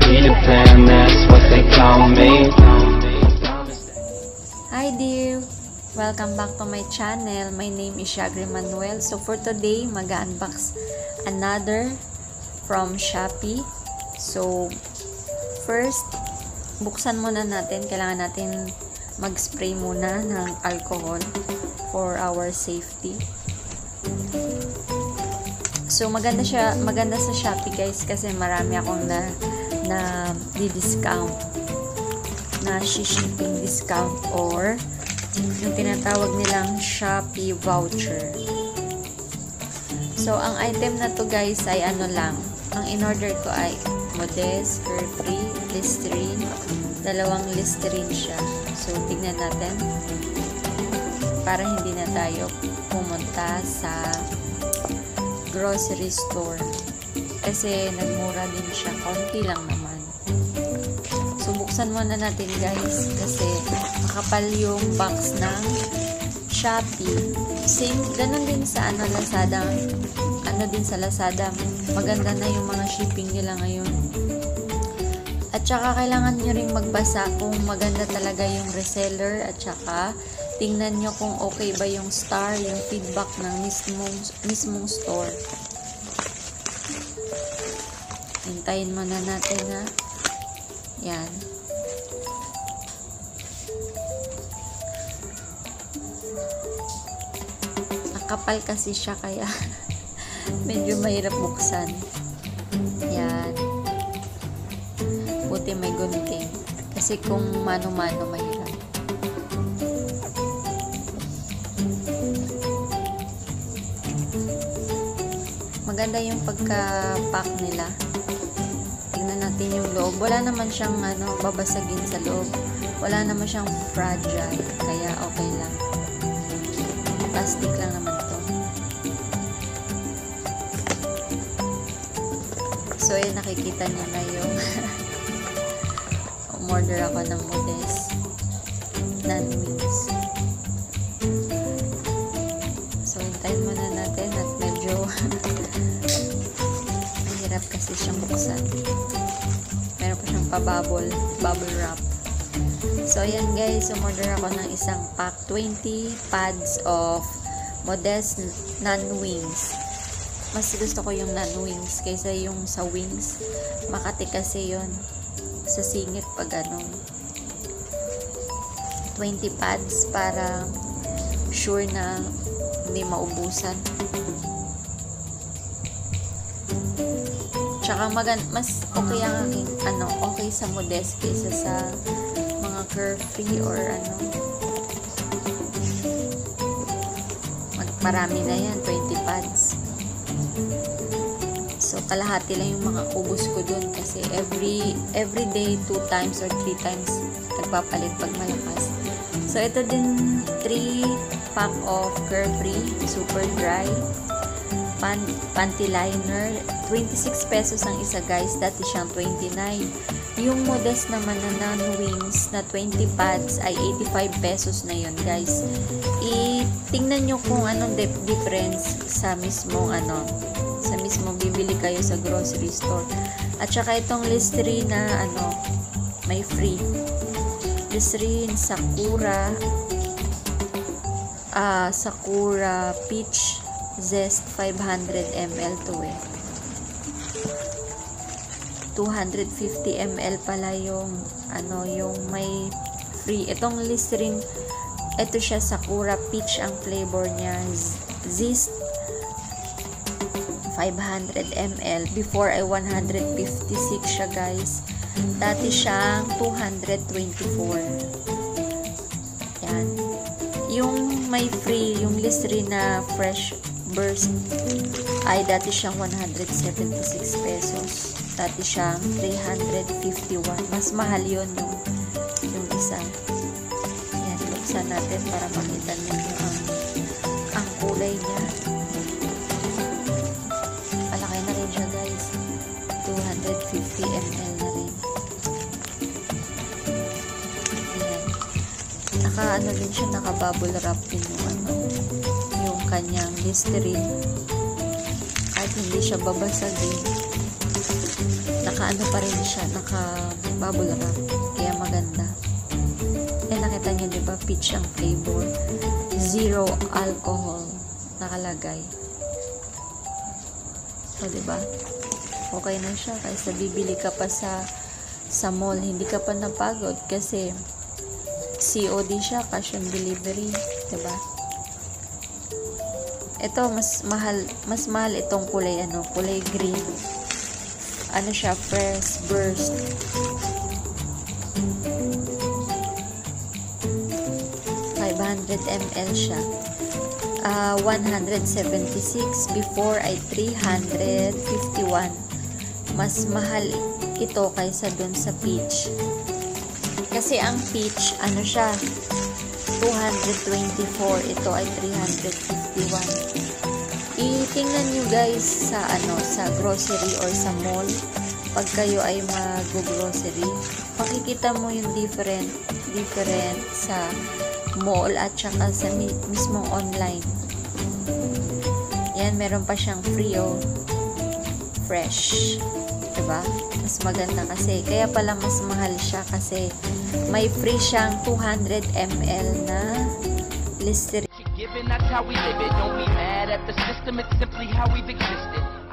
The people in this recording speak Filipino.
Peter Pan, that's what they call me. Hi dear! Welcome back to my channel. My name is Manuel. So for today, mag-unbox another from Shopee. So first, buksan muna natin. Kailangan natin mag-spray muna ng alcohol for our safety. So maganda sa Shopee guys kasi marami akong na di-discount, na shipping discount or yung tinatawag nilang Shopee voucher. So ang item na to guys ay ano lang, ang in-order ko ay Modest, Carefree, Listerine, dalawang Listerine siya. So tignan natin para hindi na tayo pumunta sa grocery store kasi nagmura din siya, konti lang naman. So buksan muna natin guys kasi makapal yung box ng Shopee. Same, ganun din sa Lazada. Din sa Lazada. Maganda na yung mga shipping nila ngayon. At saka kailangan nyo ring magbasa kung maganda talaga yung reseller at saka tingnan nyo kung okay ba yung star, yung feedback ng mismong store. Hintayin muna natin ha. Yan. Nakapal kasi siya kaya medyo mahirap buksan. Yan. Buti may gunting. Kasi kung mano-mano mahirap. Maganda yung pagka-pack nila. Tingnan natin yung loob. Wala naman siyang babasagin sa loob. Wala naman siyang fragile. Kaya okay lang. Plastic lang naman to. So, yun, nakikita niyo na yung umorder ako ng Modest non-wings. So, hintayin muna natin at medyo mahirap kasi siyang buksan. Meron pa siyang bubble wrap. So, ayan guys, umorder ako ng isang pack, 20 pads of Modest non-wings. Mas gusto ko yung non-wings kaysa yung sa wings. Makati kasi yun sa singit pag 20 pads para sure na hindi maubusan. Tsaka mas okay ang okay sa Modest kaysa sa mga Carefree or marami na yan, 20 pads. So, kalahati lang yung mga ubos ko dun kasi every day 2 times or 3 times nagpapalit pag malakas. So, ito din 3 pack of Carefree Super Dry Panty Liner. 26 pesos ang isa guys. Dati siyang 29. Yung Modest naman na non-wings na 20 pads ay 85 pesos na yun guys. Tingnan nyo kung anong difference sa mismong bibili kayo sa grocery store. At saka itong Listerine na may free. Listerine Sakura Peach Zest 500 ml to 250 ml pala yung may free. Itong Listerine, ito siya Sakura Peach ang flavor niya. Zest 500 ml. Before ay 156 siya guys. Dati siyang 224. Yan. Yung may free, yung Listerine na Fresh Burst ay dati siyang 176 pesos. Dati siyang 351. Mas mahal yun yung isa. Yan. Buksan natin para makita ninyo ang kulay niya. 250 ml na rin. Ayan. Din siya, naka-bubble wrap din yung kanyang Listerine. At hindi siya babasagin. ano pa rin siya, naka-bubble wrap. Kaya maganda. Nakita niyo, di ba? Peach ang flavor. Zero alcohol nakalagay. So, di ba? Okay na siya. Kaysa bibili ka pa sa mall, hindi ka pa napagod kasi COD siya, cash on delivery, di ba? Ito mas mahal itong kulay kulay green. Ano siya, fresh burst. ml siya. 176 before ay 351. Mas mahal ito kaysa dun sa peach. Kasi ang peach, ano siya, 224. Ito ay 351. Itingnan nyo guys sa sa grocery or sa mall. Pag kayo ay mag-grocery, makikita mo yung different sa mall at saka sa mismong online. Yan, meron pa siyang free fresh. Diba? Mas maganda kasi. Kaya pala mas mahal siya kasi may free siyang 200 ml na Listerine. Given that's how we live it, don't be mad at the system, it's simply how we've existed.